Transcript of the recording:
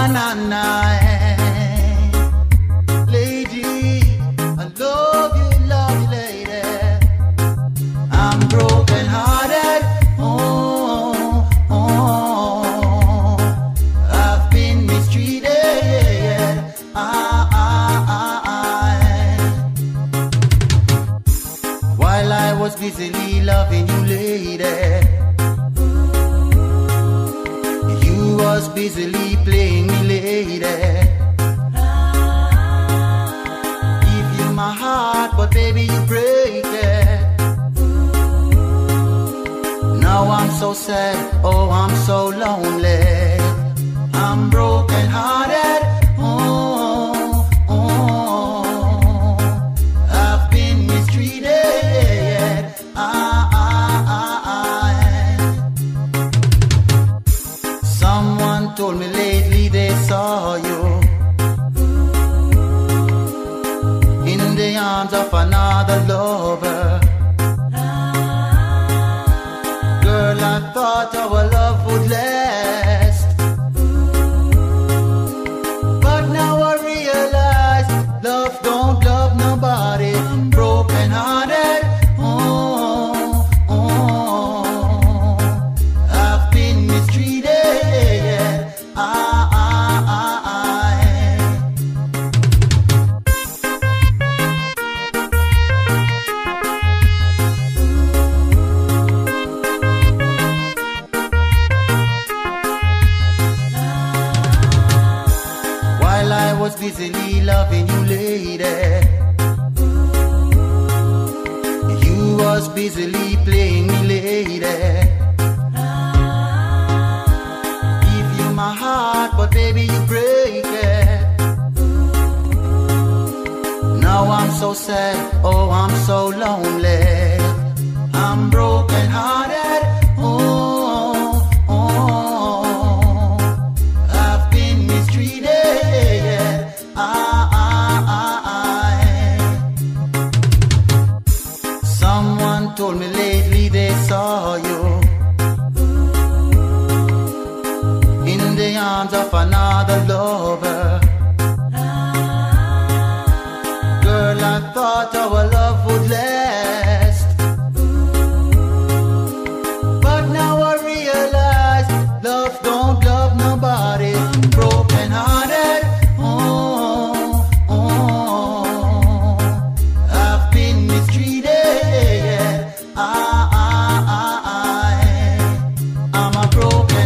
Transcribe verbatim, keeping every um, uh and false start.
na na. Lady, I love you, love you, lady. I'm broken hearted. Oh, oh, I've been mistreated. I, I, I, while I was busily loving you, lady, you was busily playing me, lady. Give you my heart, but baby you break it. Now I'm so sad, oh I'm so lonely. I'm broken hearted. Oh, oh, I've been mistreated. I, I, I. Someone told me lately they saw you in the arms of another lover. Girl, I thought our love would last, but now I realize love don't love nobody. Broken hearted. Oh, oh, I've been mistreated. I, I, while I was busily loving you, lady, you was busily playing me, lady. Give you my heart, but baby you break it. Now I'm so sad, oh I'm so lonely. I'm broken hearted. Oh, oh, I've been mistreated. I, I, I. Someone told me lately they saw you in the arms of another lover. Girl, I thought our love would last, but now I realize love don't love nobody. Broken hearted. Oh, oh, I've been mistreated. I, I, I, I, I'm a broken